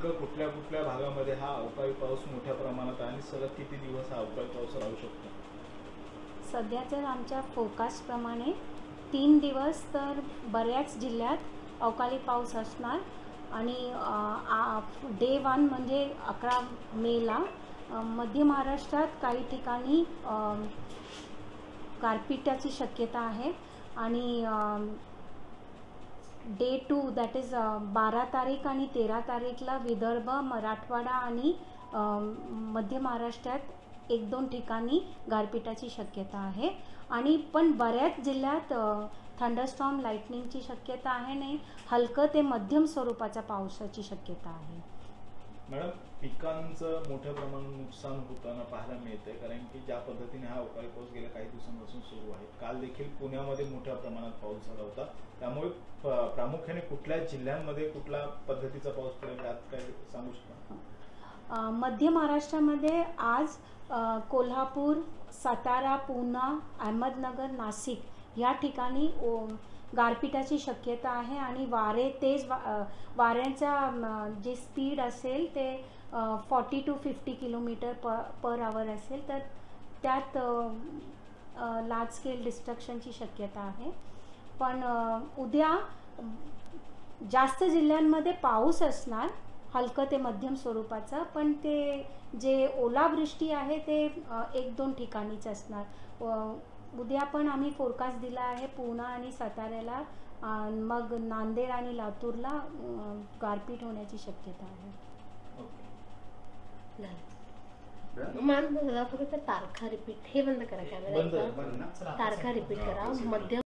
नेमकं कुठल्या कुठल्या भागामध्ये हा अवकाळी पाऊस मोठ्या प्रमाणात आहे आणि सलग किती दिवस हा अवकाळी पाऊस राहू शकतो? सध्या तर आमच्या फोरकास्टप्रमाणे 3 दिवस तर बऱ्याच जिल्ह्यात अवकाळी पाऊस असणार आणि डे 1 म्हणजे 11 मेला मध्य महाराष्ट्रात काही ठिकाणी गारपिटाची शक्यता आहे आणि डे 2 दॅट इज 12 तारीख आणि 13 तारीखला विदर्भ, मराठवाडा आणि मध्य महाराष्ट्रात 1-2 ठिकाणी गारपिटाची शक्यता आहे आणि पण बऱ्याच जिल्ह्यात थंडरस्टॉर्म लाइटनिंगची शक्यता आहे आणि हलकं ते मध्यम स्वरूपाच्या पावसाची शक्यता आहे. मॅडम, पिकांचं मोठ्या प्रमाणात नुकसान होताना पाहायला मिळते, कारण की ज्या पद्धतीने हा अवकाळी पाऊस गेल्या काही दिवसांपासून सुरू आहे. काल देखील पुण्यामध्ये मोठ्या प्रमाणात पाऊस झाला होता. त्यामुळे प्रामुख्याने कुठल्या जिल्ह्यांमध्ये कुठल्या पद्धतीचा पाऊस पडेल त्यात काही सांगू शकता? मध्य महाराष्ट्रामध्ये आज कोल्हापूर, सातारा, पुणे, अहमदनगर, नाशिक या ठिकाणी गारपिटाची शक्यता आहे आणि वारे तेज वाऱ्यांचा जे स्पीड असेल ते 40 to 50 किलोमीटर पर आवर असेल, तर त्यात लार्ज स्केल डिस्ट्रक्शनची शक्यता आहे. पण उद्या जास्त जिल्ह्यांमध्ये पाऊस असणार, हलकं ते मध्यम स्वरूपाचं, पण ते जे ओलावृष्टी आहे ते 1-2 ठिकाणीच असणार. उद्या पण आम्ही फोरकास्ट दिला आहे पुणे आणि साताऱ्याला, मग नांदेड आणि लातूरला गारपीट होण्याची शक्यता आहे. मॅम, फक्त तारखा रिपीट हे बंद करा, कॅमेरा तारखा रिपीट करा. मध्य